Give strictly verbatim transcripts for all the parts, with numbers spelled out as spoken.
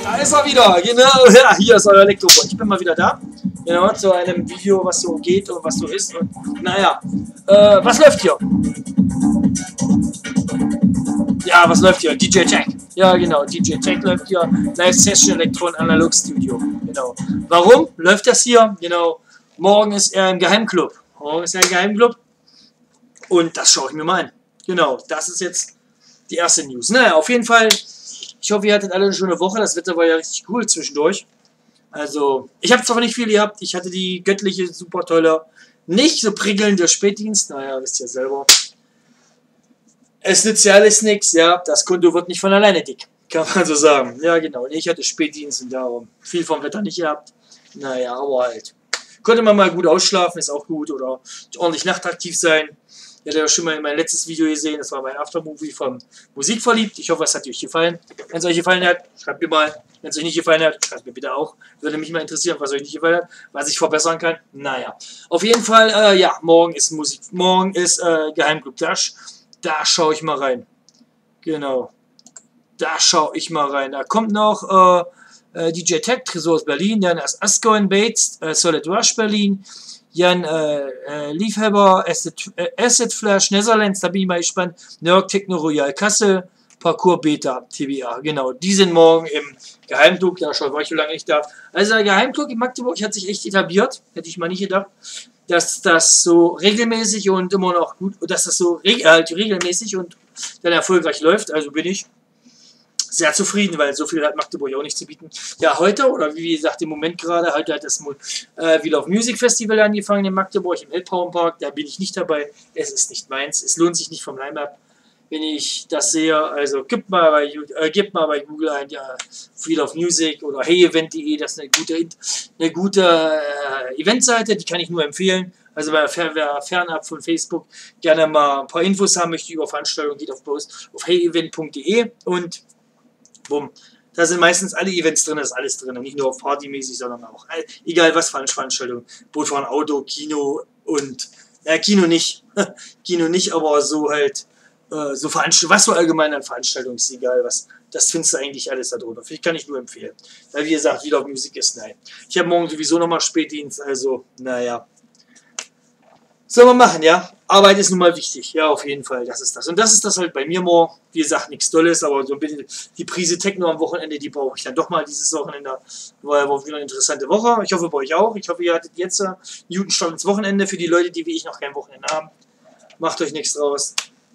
Da ist er wieder, genau, ja, hier ist euer Elektrobot. Ich bin mal wieder da, genau, zu einem Video, was so geht und was so ist und, naja, äh, was läuft hier? Ja, was läuft hier? D J Tech. Ja, genau, D J Tech läuft hier, Live Session Elektron Analog Studio, genau. Warum läuft das hier? Genau, morgen ist er im Geheimclub, morgen ist er im Geheimclub und das schaue ich mir mal an. Genau, das ist jetzt die erste News. Naja, auf jeden Fall. Ich hoffe, ihr hattet alle eine schöne Woche. Das Wetter war ja richtig cool zwischendurch. Also, ich habe zwar nicht viel gehabt. Ich hatte die göttliche, super tolle, nicht so prickelnde Spätdienst. Naja, wisst ihr selber. Es nützt ja alles nichts. Ja, das Konto wird nicht von alleine dick. Kann man so sagen. Ja, genau. Ich hatte Spätdienst und darum viel vom Wetter nicht gehabt. Naja, aber halt. Konnte man mal gut ausschlafen, ist auch gut. Oder ordentlich nachtaktiv sein. Ihr habt ja schon mal in mein letztes Video gesehen, das war mein Aftermovie von Musik verliebt. Ich hoffe, es hat euch gefallen. Wenn es euch gefallen hat, schreibt mir mal. Wenn es euch nicht gefallen hat, schreibt mir bitte auch. Würde mich mal interessieren, was euch nicht gefallen hat, was ich verbessern kann. Naja, auf jeden Fall, äh, ja, morgen ist Musik, morgen ist äh, Geheimclub Dash. Da schaue ich mal rein. Genau. Da schaue ich mal rein. Da kommt noch äh, äh, D J Tech, Tresor aus Berlin, dann ist Asko and Bates, äh, Solid Rush Berlin. Jan äh, äh, Liefheber, Acid, äh, Acid Flash, Netherlands, da bin ich mal gespannt. Nerd Techno Royal Kassel, Parkour Beta, T B A. Genau, die sind morgen im Geheimclub, da schon war ich so lange nicht da. Also der Geheimclub in Magdeburg hat sich echt etabliert, hätte ich mal nicht gedacht, dass das so regelmäßig und immer noch gut, dass das so reg äh, regelmäßig und dann erfolgreich läuft, also bin ich sehr zufrieden, weil so viel hat Magdeburg auch nicht zu bieten. Ja, heute, oder wie gesagt, im Moment gerade, heute hat das äh, Wheel of Music Festival angefangen in Magdeburg, im Elbphauenpark. Da bin ich nicht dabei. Es ist nicht meins. Es lohnt sich nicht vom Line-Up, wenn ich das sehe. Also gebt mal bei, äh, gebt mal bei Google ein, ja, Wheel of Music oder heyevent punkt de. Das ist eine gute, eine gute äh, Eventseite, die kann ich nur empfehlen. Also wer fernab von Facebook gerne mal ein paar Infos haben möchte über Veranstaltungen, geht auf, auf heyevent punkt de und bumm. Da sind meistens alle Events drin, ist alles drin. Nicht nur partymäßig, sondern auch, egal was Veranstaltungen. Bootfahren, Auto, Kino und, ja, Kino nicht. Kino nicht, aber so halt, äh, so Veranstaltungen, was so allgemein an Veranstaltungen ist, egal was. Das findest du eigentlich alles da drunter. Vielleicht kann ich nur empfehlen. Weil, wie gesagt, wieder auf Musik ist, nein. Ich habe morgen sowieso nochmal Spätdienst, also, naja. Sollen wir machen, ja? Arbeit ist nun mal wichtig. Ja, auf jeden Fall. Das ist das. Und das ist das halt bei mir morgen. Wie gesagt, nichts Tolles, aber so ein bisschen die Prise Techno am Wochenende, die brauche ich dann doch mal dieses Wochenende. War ja wieder eine interessante Woche. Ich hoffe bei euch auch. Ich hoffe, ihr hattet jetzt einen guten Start ins Wochenende. Für die Leute, die wie ich noch kein Wochenende haben, macht euch nichts draus.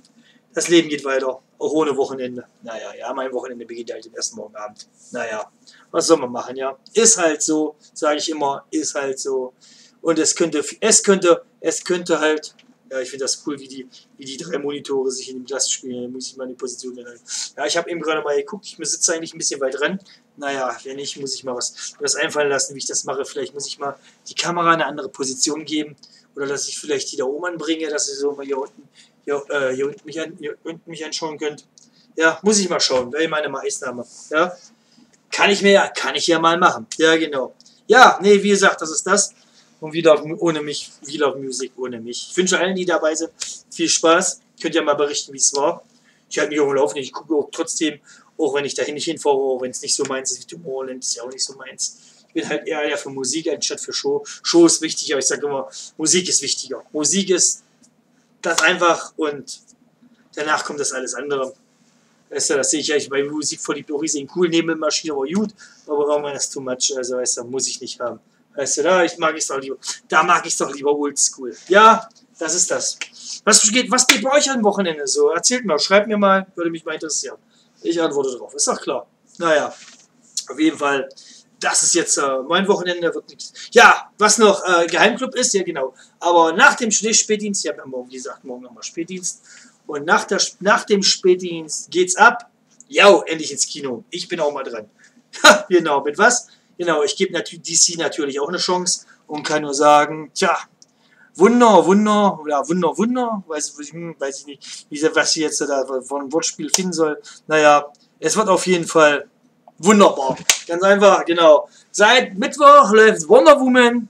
Das Leben geht weiter. Auch ohne Wochenende. Naja, ja, mein Wochenende beginnt halt am ersten Morgenabend. Naja, was soll man machen, ja? Ist halt so, sage ich immer, ist halt so. Und es könnte, es könnte, es könnte halt, ja, ich finde das cool, wie die, wie die drei Monitore sich in dem Glas spielen. Da muss ich mal in die Position ändern. Ja, ich habe eben gerade mal geguckt, ich sitze eigentlich ein bisschen weit dran. Naja, wenn nicht, muss ich mal was, was einfallen lassen, wie ich das mache. Vielleicht muss ich mal die Kamera eine andere Position geben. Oder dass ich vielleicht die da oben anbringe, dass ihr so mal hier unten, hier, äh, hier unten mich, an, hier unten mich anschauen könnt. Ja, muss ich mal schauen, wäre meine Maßnahme. Ja, kann ich mir ja, kann ich ja mal machen. Ja, genau. Ja, nee, wie gesagt, das ist das. Und wieder ohne mich, wieder Musik ohne mich. Ich wünsche allen, die dabei sind, viel Spaß. Könnt ihr mal berichten, wie es war. Ich halte mich auch im Laufen. Ich gucke auch trotzdem, auch wenn ich dahin nicht hinfahre, auch wenn es nicht so meins ist wie Tomorrowland, ist ja auch nicht so meins. Ich bin halt eher ja für Musik anstatt für Show. Show ist wichtig, aber ich sage immer, Musik ist wichtiger. Musik ist das einfach und danach kommt das alles andere. Weißt du, das sehe ich eigentlich bei Musik verliebt auch riesig cool. Nebelmaschine war gut, aber irgendwann ist too much. Also, weißt du, muss ich nicht haben. Weißt du, da ich mag es doch lieber. Da mag ich es doch lieber oldschool. Ja, das ist das. Was geht, was geht bei euch am Wochenende so? Erzählt mal, schreibt mir mal, würde mich mal interessieren. Ich antworte drauf, ist doch klar. Naja, auf jeden Fall, das ist jetzt äh, mein Wochenende, wird nichts. Ja, was noch äh, Geheimclub ist, ja genau. Aber nach dem Spätdienst, ich habe ja morgen gesagt, morgen nochmal Spätdienst. Und nach, der, nach dem Spätdienst geht's ab. Ja, endlich ins Kino. Ich bin auch mal dran. Genau, mit was? Genau, ich gebe natürlich D C natürlich auch eine Chance und kann nur sagen, tja, Wunder, Wunder, oder Wunder, Wunder, weiß, weiß ich nicht, wie, was ich jetzt da von einem Wortspiel finden soll. Naja, es wird auf jeden Fall wunderbar. Ganz einfach, genau. Seit Mittwoch läuft Wonder Woman,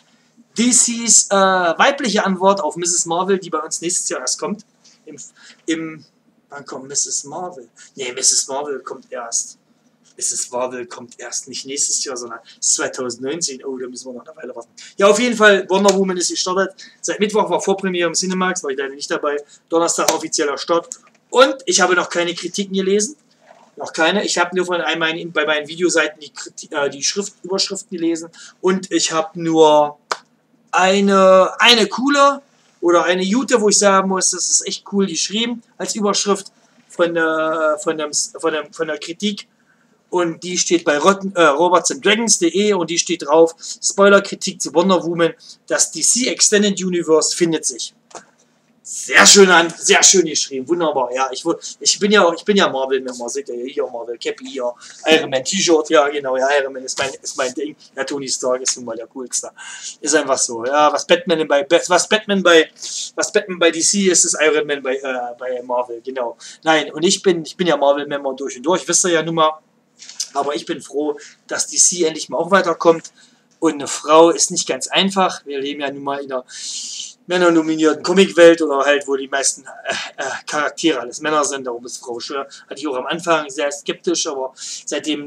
D Cs äh, weibliche Antwort auf Misses Marvel, die bei uns nächstes Jahr erst kommt. Im, im wann kommt Misses Marvel? Nee, Misses Marvel kommt erst. ist es Marvel, kommt erst nicht nächstes Jahr, sondern zweitausendneunzehn. Oh, da müssen wir noch eine Weile warten. Ja, auf jeden Fall, Wonder Woman ist gestartet. Seit Mittwoch war Vorpremiere im Cinemax, war ich leider nicht dabei. Donnerstag offizieller Start. Und ich habe noch keine Kritiken gelesen. Noch keine. Ich habe nur von meinen, bei meinen Videoseiten die, äh, die Schrift, Überschriften gelesen. Und ich habe nur eine, eine coole oder eine Jute, wo ich sagen muss, das ist echt cool geschrieben als Überschrift von der, von dem, von der, von der Kritik. Und die steht bei Rotten, äh, robots and dragons punkt de und die steht drauf, Spoiler-Kritik zu Wonder Woman, das D C Extended Universe findet sich. Sehr schön an, sehr schön geschrieben, wunderbar. Ja, ich, ich bin ja ich bin ja Marvel-Member, seht ihr hier, Marvel Cappy hier, Iron Man T-Shirt, ja genau, ja, Iron Man ist mein, ist mein Ding. Ja, Tony Stark ist nun mal der coolste. Ist einfach so. Ja, was Batman bei was Batman bei was Batman bei D C ist, ist Iron Man bei, äh, bei Marvel, genau. Nein, und ich bin ich bin ja Marvel-Member durch und durch, wisst ihr ja nun mal. Aber ich bin froh, dass D C endlich mal auch weiterkommt. Und eine Frau ist nicht ganz einfach. Wir leben ja nun mal in einer männernominierten Comicwelt oder halt, wo die meisten äh, äh, Charaktere alles Männer sind. Darum ist Frau schwer. Hatte ich auch am Anfang sehr skeptisch, aber seitdem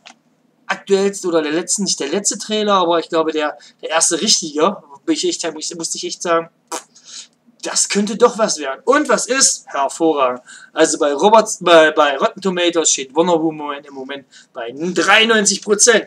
aktuellste oder der letzte, nicht der letzte Trailer, aber ich glaube der, der erste richtige, ich echt, musste ich echt sagen, das könnte doch was werden. Und was ist? Hervorragend. Also bei, Robots, bei, bei Rotten Tomatoes steht Wonder Woman im Moment bei dreiundneunzig Prozent.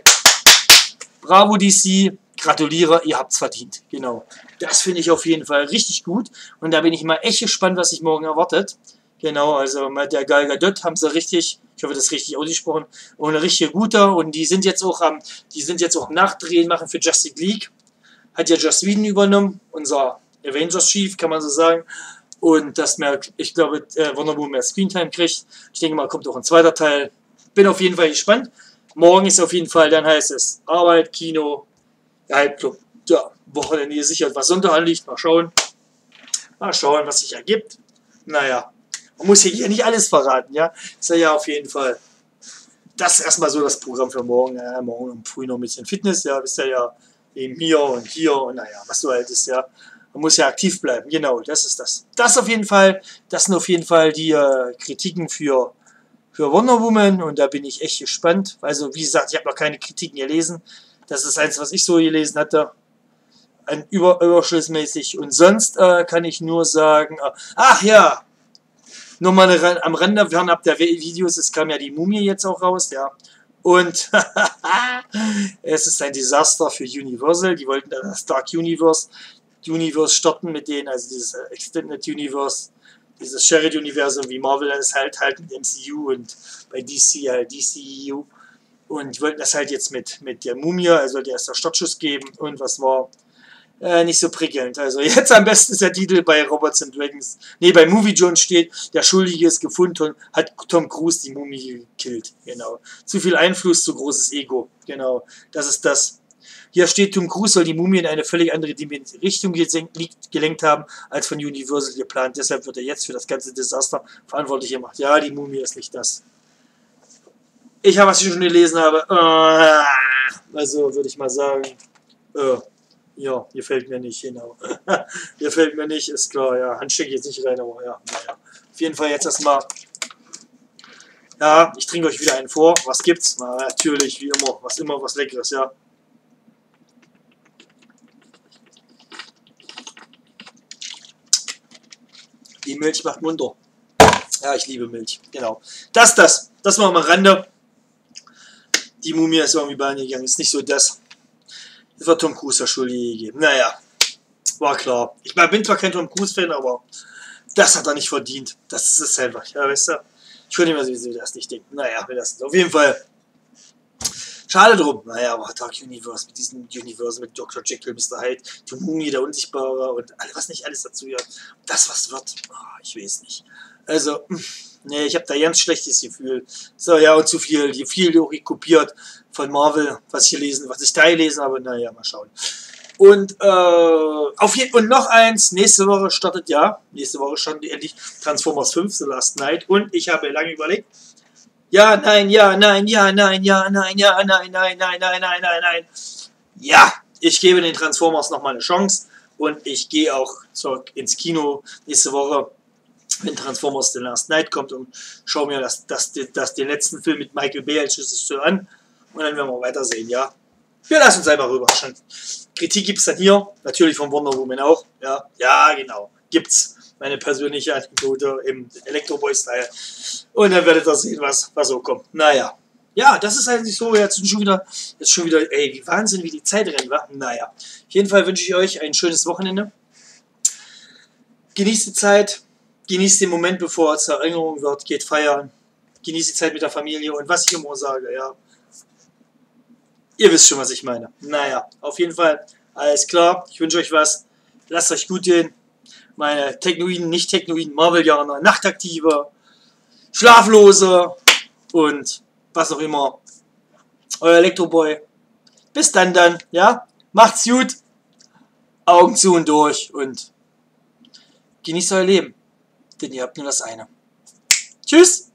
Bravo D C, gratuliere, ihr habt's verdient. Genau. Das finde ich auf jeden Fall richtig gut. Und da bin ich mal echt gespannt, was sich morgen erwartet. Genau, also mit der Gal Gadot haben sie richtig, ich hoffe, das ist richtig ausgesprochen, und eine richtige gute. Und die sind jetzt auch am, die sind jetzt auch am Nachdrehen machen für Justice League. Hat ja Joss Whedon übernommen, unser Avengers Chief, kann man so sagen. Und dass mehr, ich glaube, Wonder Woman mehr Screentime kriegt. Ich denke mal, kommt auch ein zweiter Teil. Bin auf jeden Fall gespannt. Morgen ist auf jeden Fall, dann heißt es Arbeit, Kino, Halbclub. Ja, Wochenende gesichert, was Sonntag anliegt. Mal schauen. Mal schauen, was sich ergibt. Naja, man muss hier nicht alles verraten, ja. Ist ja auf jeden Fall. Das ist erstmal so das Programm für morgen. Ja, morgen um früh noch ein bisschen Fitness, ja. Wisst ihr ja, eben hier und hier und naja, was so halt ist, ja. Man muss ja aktiv bleiben, genau, das ist das. Das auf jeden Fall, das sind auf jeden Fall die äh, Kritiken für, für Wonder Woman und da bin ich echt gespannt. Also wie gesagt, ich habe noch keine Kritiken gelesen. Das ist eins, was ich so gelesen hatte. Ein Über überschlussmäßig. Und sonst äh, kann ich nur sagen, äh, ach ja, nur mal eine, am Rande, fernab der Videos, es kam ja die Mumie jetzt auch raus, ja. Und es ist ein Desaster für Universal. Die wollten das Dark Universe Universe starten mit denen, also dieses Extended Universe, dieses Shared-Universum, wie Marvel es halt halt mit M C U und bei D C halt D C E U. Und die wollten das halt jetzt mit, mit der Mumie, also sollte erst der Startschuss geben und was war äh, nicht so prickelnd. Also jetzt am besten ist der Titel bei Robots and Dragons, nee, bei Movie Jones steht, der Schuldige ist gefunden und hat Tom Cruise die Mumie gekillt. Genau. Zu viel Einfluss, zu großes Ego. Genau. Das ist das. Hier steht, Tom Cruise soll die Mumie in eine völlig andere Richtung gelenkt haben, als von Universal geplant. Deshalb wird er jetzt für das ganze Desaster verantwortlich gemacht. Ja, die Mumie ist nicht das. Ich habe, was ich schon gelesen habe, äh, also würde ich mal sagen, äh, ja, gefällt mir nicht, genau. Gefällt mir nicht, ist klar, ja, Hand stecke ich jetzt nicht rein, aber ja, naja. Auf jeden Fall jetzt erstmal, ja, ich trinke euch wieder einen vor. Was gibt's? Na, natürlich, wie immer, was immer, was Leckeres, ja. Die Milch macht munter. Ja, ich liebe Milch. Genau. Das, das. Das war mal am Rande. Die Mumie ist irgendwie bei mir gegangen. Ist nicht so das. Das war Tom Cruise der Schuldige gegeben. Naja. War klar. Ich bin zwar kein Tom Cruise-Fan, aber das hat er nicht verdient. Das ist es einfach. Ja, weißt du? Ich würde mir sowieso das nicht denken. Naja, wir lassen es. Auf jeden Fall. Schade drum. Naja, aber Dark Universe mit diesem Universe, mit Doktor Jekyll, Mister Hyde, die Mumie, der Unsichtbare und alles, was nicht alles dazu gehört. Das, was wird, oh, ich weiß nicht. Also, nee, ich habe da ganz schlechtes Gefühl. So, ja, und zu viel, die viel kopiert von Marvel, was ich gelesen, was ich da gelesen habe. Naja, mal schauen. Und, äh, auf jeden und noch eins, nächste Woche startet, ja, nächste Woche startet endlich Transformers fünf, The Last Night. Und ich habe lange überlegt, ja, nein, ja, nein, ja, nein, ja, nein, ja, nein, nein, nein, nein, nein, nein, nein. Ja, ich gebe den Transformers nochmal eine Chance und ich gehe auch zurück ins Kino nächste Woche. wenn Transformers The Last Night kommt und schau mir das, das, das, das, den letzten Film mit Michael Bay als Regisseur an und dann werden wir weitersehen, ja. Wir lassen uns einfach rüberraschen. Kritik gibt es dann hier, natürlich von Wonder Woman auch, ja, ja genau, gibt's. Meine persönliche Anekdote im Electro-Boy-Style. Und dann werdet ihr sehen, was, was so kommt. Naja. Ja, das ist eigentlich so. Jetzt sind schon wieder, jetzt schon wieder, ey, wie Wahnsinn, wie die Zeit rennt, wa? Naja. Auf jeden Fall wünsche ich euch ein schönes Wochenende. Genießt die Zeit. Genießt den Moment, bevor es zur Erinnerung wird. Geht feiern. Genießt die Zeit mit der Familie. Und was ich immer sage, ja. Ihr wisst schon, was ich meine. Naja, auf jeden Fall. Alles klar. Ich wünsche euch was. Lasst euch gut gehen. Meine Technoiden, Nicht-Technoiden, Marvelianer, Nachtaktive, Schlaflose und was auch immer. Euer Elektroboy. Bis dann dann, ja? Macht's gut. Augen zu und durch und genießt euer Leben. Denn ihr habt nur das eine. Tschüss.